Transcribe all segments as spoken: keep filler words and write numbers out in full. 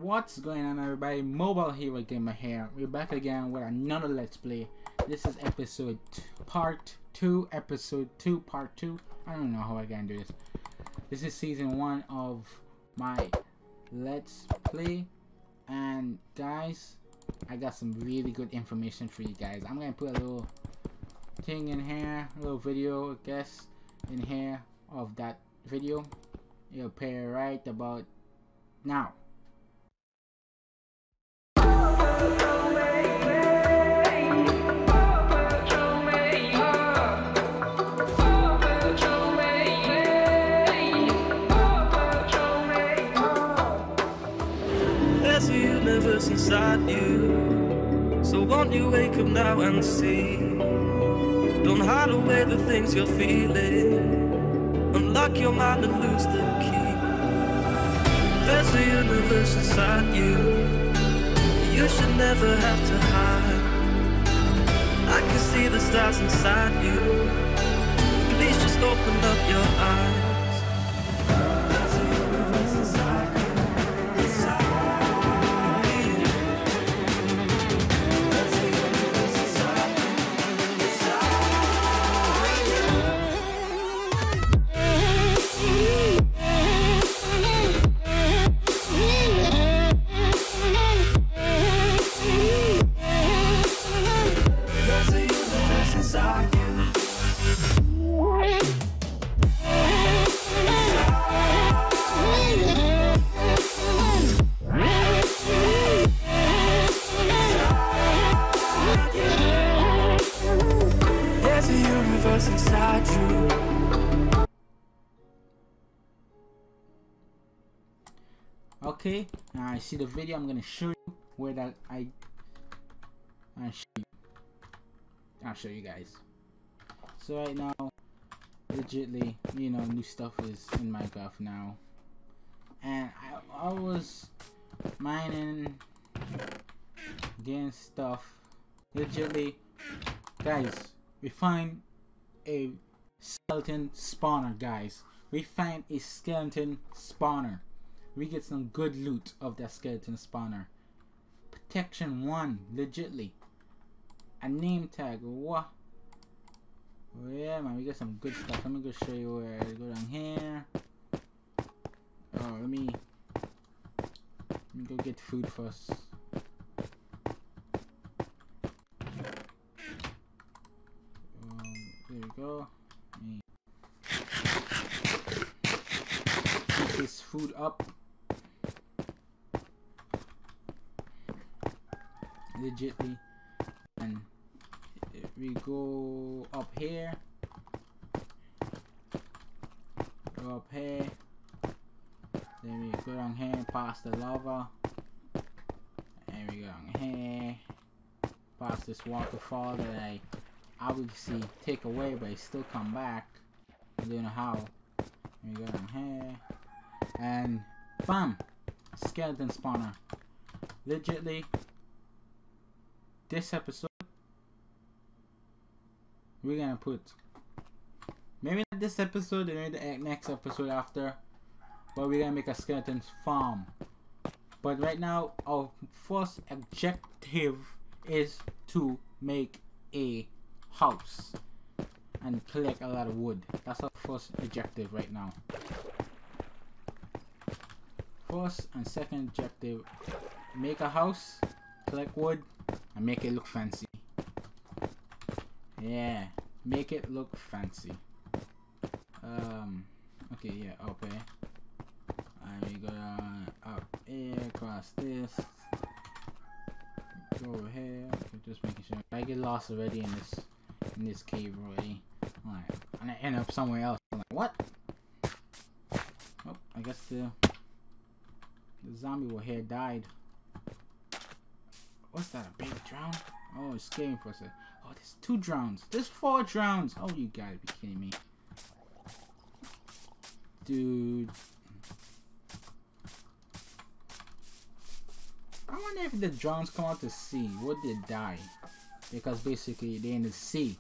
What's going on, everybody? Mobile Hero Gamer here. We're back again with another Let's Play. This is episode two, part two, episode two, part two. I don't know how I can do this. This is season one of my Let's Play. And guys, I got some really good information for you guys. I'm gonna put a little thing in here, a little video, I guess, in here of that video. It'll appear right about now. There's a universe inside you, so won't you wake up now and see? Don't hide away the things you're feeling, unlock your mind and lose the key. There's a universe inside you, you should never have to hide. I can see the stars inside you, please just open up your eyes. There's a universe inside you. Inside you. Okay, now I see the video. I'm gonna show you where that I I'll show you. I'll show you guys. So right now, legitly, you know, new stuff is in Minecraft now, and I, I was mining, getting stuff. Legitly, guys, we find a skeleton spawner, guys. We find a skeleton spawner. We get some good loot of that skeleton spawner. Protection one, legitly. A name tag, what? Oh yeah, man, we got some good stuff. Let me go show you where I go down here. Oh, let me let me go get food first. There we go. Pick this food up. Legitly. And if we go up here. Go up here. Then we go down here past the lava. And we go down here. Past this waterfall that I obviously take away, but it still come back. I don't know how. Let me go down here, and bam, skeleton spawner. Legitly, this episode we're gonna put, maybe not this episode, maybe the next episode after, but we're gonna make a skeleton farm. But right now, our first objective is to make a house and collect a lot of wood. That's our first objective right now. First and second objective, make a house, collect wood, and make it look fancy. Yeah, make it look fancy. Um, okay, yeah, up here. And we go down, up here, across this. Go over here. Okay, just making sure. I get lost already in this in this cave already. Alright, and I end up somewhere else. I'm like, what? Oh, I guess the the zombie over here died. What's that? A baby drown? Oh, it's scaring for a second. Oh, there's two drowns. There's four drowns. Oh, you gotta be kidding me, dude. I wonder if the drowns come out to sea, would they die? Because basically they're in the sea.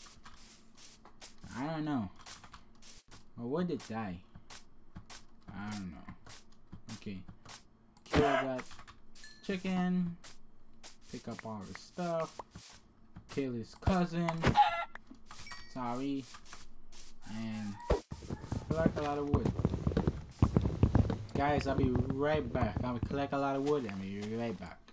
I don't know. Or would they die? I don't know. Okay. kill that chicken, pick up all his stuff, kill his cousin, sorry, and collect a lot of wood. Guys, I'll be right back. I'll collect a lot of wood and I'll be right back.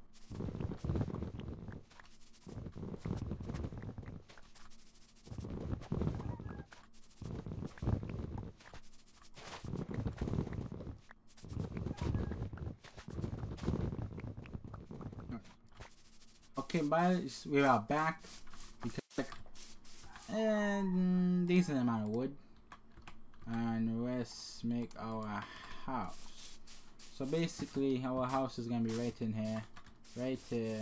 Okay, guys, we are back because and decent amount of wood, and let's make our house. So basically, our house is gonna be right in here, right here,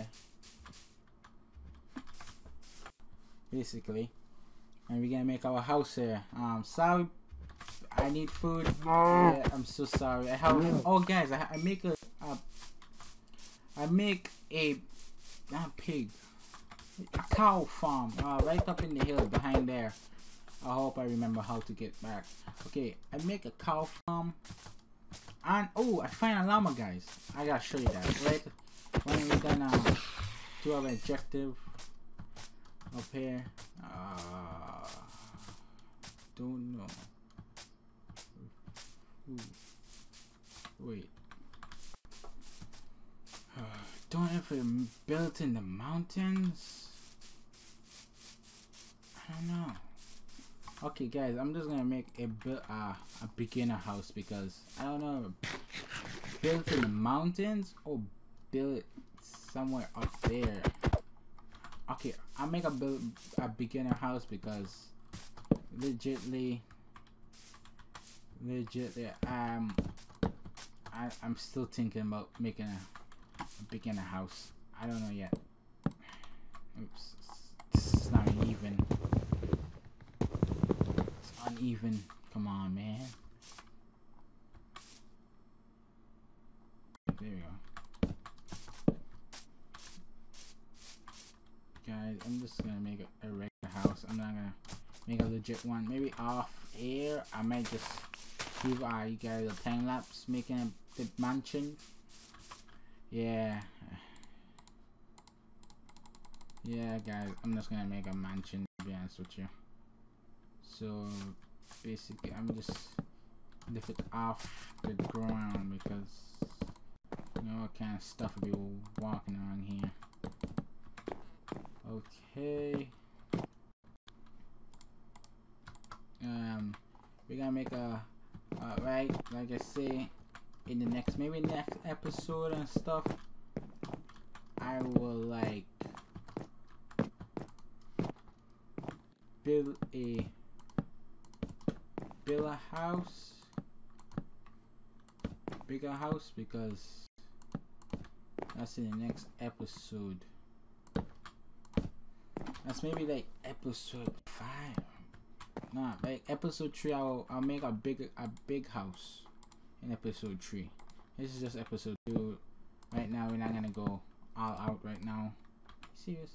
basically, and we're gonna make our house here. Um, sorry, I need food. Yeah, I'm so sorry. I have. Oh, guys, I, I make a, a I make a. Not pig, a cow farm, uh, right up in the hill behind there. I hope I remember how to get back. Okay, I make a cow farm, and oh, I find a llama, guys. I gotta show you that. Right when we're gonna do our objective up here. Uh, don't know. Ooh. Wait. Don't know if it built in the mountains. I don't know. Okay, guys, I'm just gonna make a build uh, a beginner house because I don't know, built in the mountains or build it somewhere up there. Okay, I'll make a build a beginner house because legitly, legitly, um, I I'm still thinking about making a. Beginner house. I don't know yet. Oops. This is not even. It's uneven. Come on, man. There we go. Guys, I'm just gonna make a, a regular house. I'm not gonna make a legit one. Maybe off air, I might just give uh, you guys a time lapse making a, the mansion. Yeah. Yeah, guys, I'm just gonna make a mansion, to be honest with you. So basically, I'm just lift it off the ground because you know what kind of stuff will be walking around here. Okay. Um, we're gonna make a uh, right, like I say. In the next, maybe next episode and stuff, I will like build a build a house, bigger house because that's in the next episode. That's maybe like episode five. Nah, like episode three. I'll I'll make a big a big house. In episode three. This is just episode two. Right now we're not gonna go all out right now. Serious?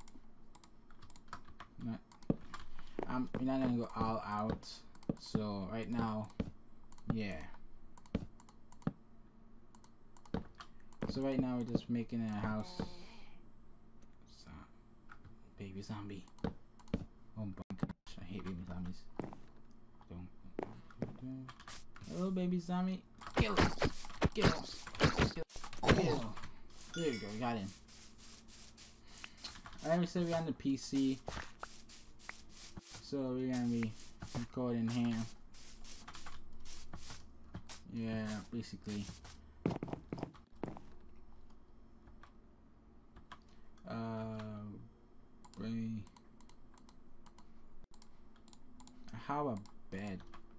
Not um we're not gonna go all out. So right now, yeah. So right now we're just making a house. So, baby zombie. Oh my gosh, I hate baby zombies. Don't, don't, don't. Hello, baby zombie. Kill him. Kill him. Kill him. There you go. Got him. Alright, we said we're on the P C. So we're going to be recording here. Yeah, basically. Uh, we I have a bed.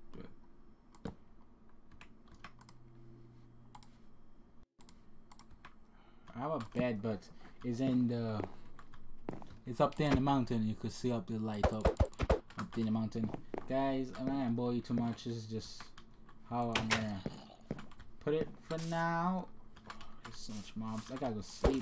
I have a bed, but it's in the it's up there in the mountain. You could see up the light up up there in the mountain. Guys, I'm not gonna bore you too much. This is just how I'm gonna put it for now. There's so much mobs. I gotta go sleep.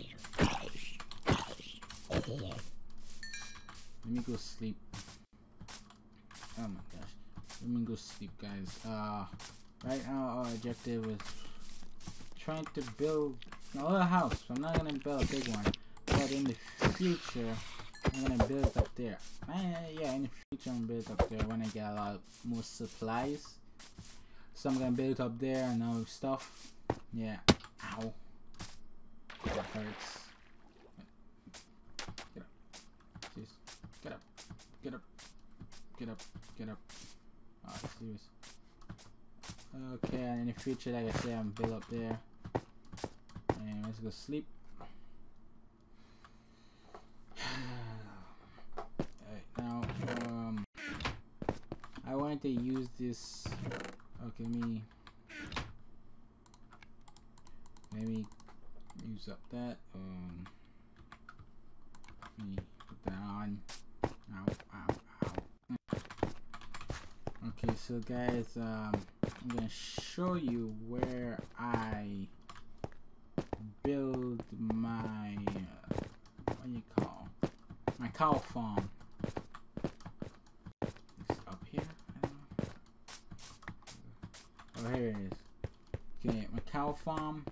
Let me go sleep. Oh my gosh. Let me go sleep, guys. Uh right now our objective is trying to build a little house. I'm not gonna build a big one, but in the future, I'm gonna build up there. Uh, yeah, in the future, I'm gonna build up there when I get a lot more supplies. So I'm gonna build up there and all stuff. Yeah. Ow. That hurts. Get up. Jeez. Get up. Get up. Get up. Get up. Oh, serious. Okay, and in the future, like I said, I'm built up there. And let's go sleep. Alright, now, um, I wanted to use this. Okay, me. Maybe use up that. Um, let me put that on. Ow, ow, ow. Okay, so guys, um, I'm gonna show you where I build my uh, what do you call my cow farm. It's up here. I don't know. Oh, here it is. Okay, my cow farm.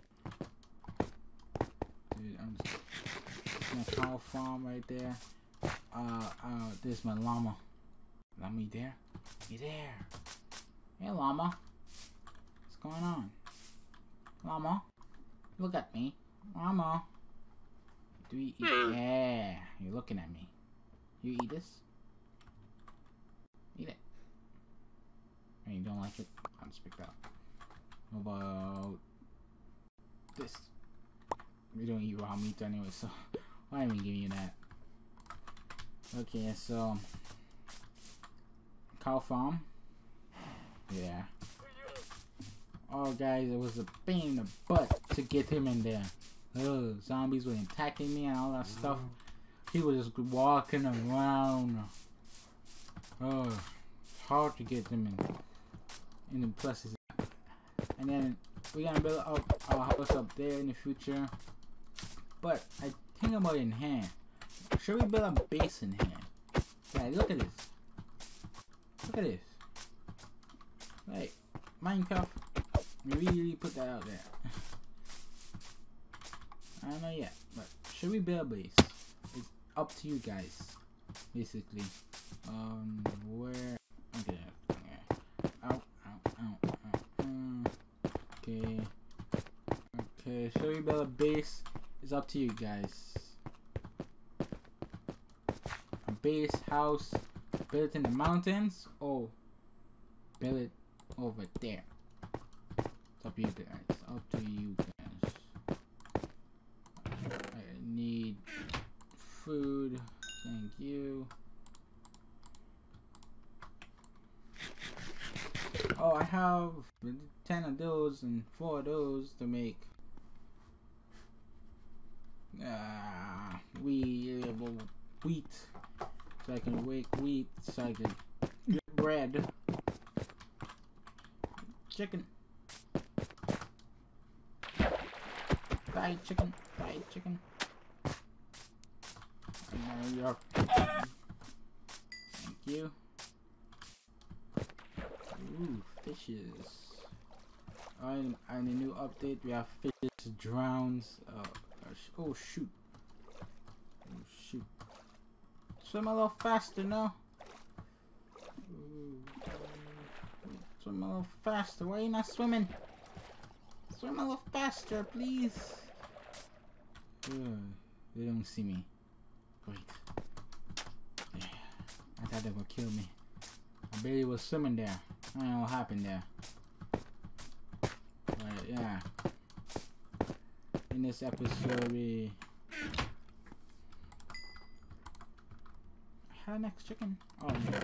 Dude, I'm just my cow farm right there. Uh, uh, this is my llama. Llama, you there? You there? Hey, llama. What's going on? Llama, look at me. Llama. Do you eat? Yeah, you're looking at me. You eat this? Eat it. And you don't like it? I'll just pick that up. How about this? We don't eat raw meat anyway, so why am I giving you that? Okay, so cow farm. Yeah. Oh, guys, it was a pain in the butt to get him in there. Ugh, zombies were attacking me and all that stuff. He was just walking around. Oh, it's hard to get them in. And then plus, it's, and then we're gonna build up our house up there in the future. But I think about it in hand. Should we build a base in hand? Like, look at this. Look at this. Like, Minecraft. We really put that out there. I don't know yet, but should we build a base? It's up to you guys, basically. Um, where? Okay, okay. Ow, ow, ow, ow. Um, okay, okay. Should we build a base? It's up to you guys. A base house built in the mountains, or build it over there. It's up to you guys. It's up to you guys. I need food. Thank you. Oh, I have ten of those and four of those to make uh, wheat, wheat, so I can make wheat, so I can get bread. Chicken. Fried chicken. Fried chicken. And there you are. Thank you. Ooh, fishes. Oh, and, and a new update, we have fish drowns. Oh, gosh. Oh, shoot. Oh, shoot. Swim a little faster now. Ooh. Swim a little faster. Why are you not swimming? Swim a little faster, please. Ugh, they don't see me. Great. Yeah. I thought they would kill me. I barely was swimming there. I don't know what happened there. But yeah. In this episode, we how next chicken? Oh no.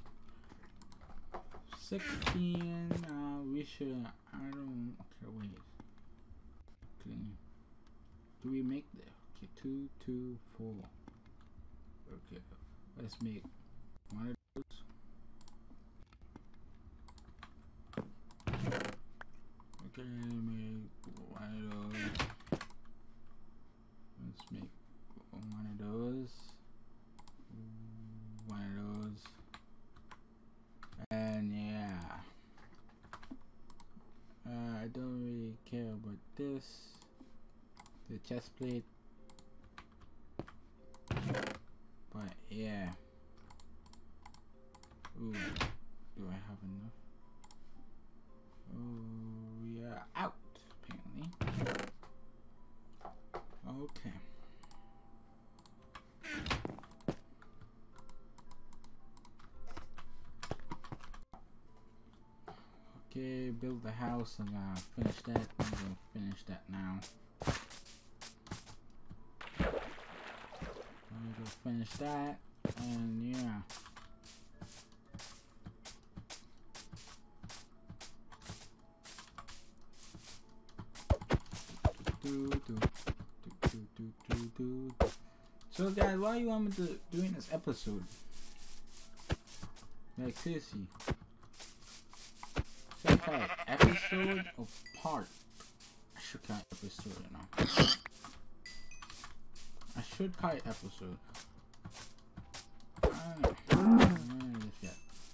sixteen. Uh, we should. I don't. Okay, wait. Clean. Do we make the? Okay, two, two, four. Okay, let's make one of those. Okay, make one of those. Let's make one of those. One of those. And yeah. Uh, I don't really care about this. The chest plate. But yeah. Ooh, do I have enough? Oh, we are out, apparently. Okay. Okay, build the house. I'm gonna finish that. I'm gonna finish that now. I'm gonna finish that, and yeah. Do, do, do, do, do, do, do. So guys, why you want me to do in this episode? Like seriously. Should I call it episode or part? I should call it episode, you know. I should call it episode. I don't know. I don't know this yet.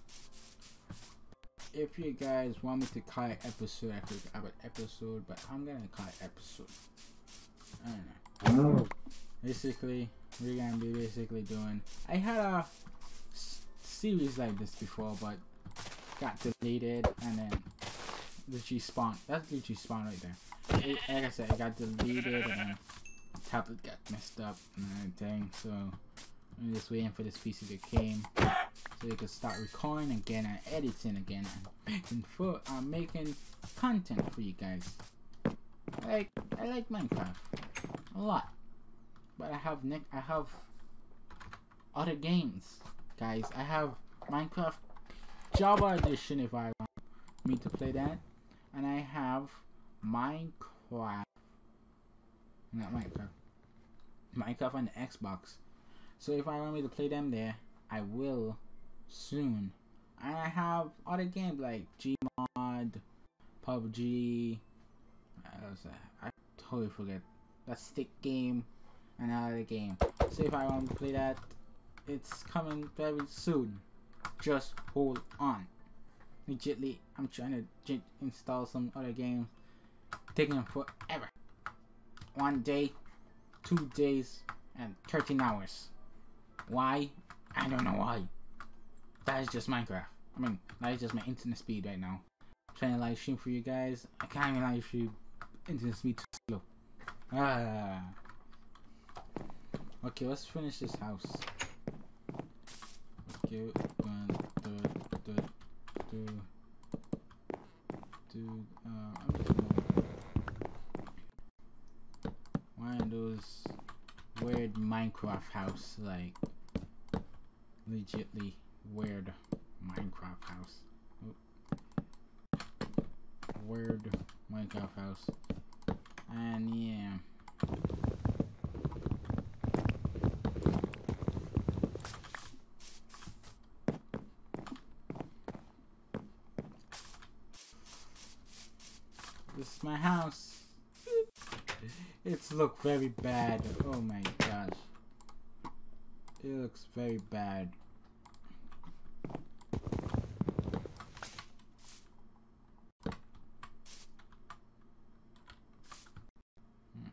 If you guys want me to call it episode, I could have an episode, but I'm gonna call it episode. I don't know. Basically, we're gonna be basically doing. I had a s series like this before, but got deleted, and then the G spawn. That's the G spawn right there. It, like I said, it got deleted, and then the tablet got messed up and everything. So I'm just waiting for this P C to came, so you can start recording again and editing again and making for I'm uh, making content for you guys. I like I like Minecraft a lot, but I have ne I have other games, guys. I have Minecraft Java Edition if I want me to play that, and I have Minecraft, not Minecraft, Minecraft on the Xbox. So if I want me to play them there, I will soon. And I have other games like Gmod, P U B G. What else? I totally forget. That stick game and another game. So if I want to play that, it's coming very soon. Just hold on. Legitly, I'm trying to install some other games. Taking forever. One day, two days, and thirteen hours. Why? I don't know why. That is just Minecraft. I mean, that is just my internet speed right now. I'm trying to live stream for you guys. I can't even live stream. Internet speed too slow. Ah. Okay, let's finish this house. Okay, one, two, two, two, two. Uh, I'm just gonna. One of those weird Minecraft house, like legitly weird Minecraft house. Oh. Weird Minecraft house. And yeah. This is my house. It's look very bad. Oh my gosh. It looks very bad. Hmm.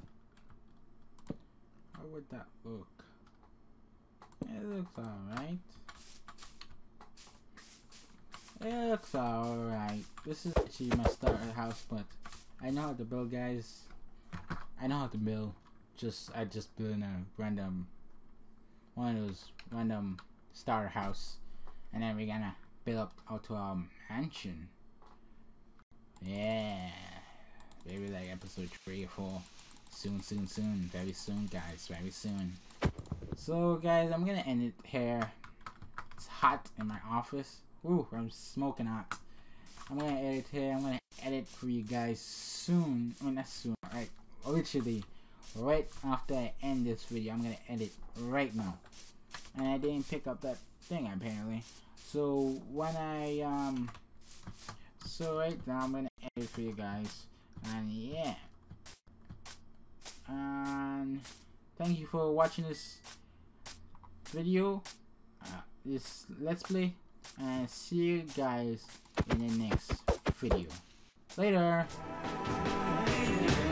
How would that look? It looks alright. It looks alright. This is actually my starter house, but I know how to build, guys. I know how to build. Just I just build in a random one of those random starter house, and then we're gonna build up out to our mansion. Yeah, maybe like episode three or four. Soon, soon, soon. Very soon, guys. Very soon. So, guys, I'm gonna end it here. It's hot in my office. Ooh, I'm smoking hot. I'm gonna edit here. I'm gonna edit for you guys soon. I mean, not soon. Right, literally, right after I end this video, I'm gonna edit right now. And I didn't pick up that thing apparently. So when I um, so right now I'm gonna edit for you guys. And yeah. And thank you for watching this video. Uh, this let's play. And see you guys in the next video. Later.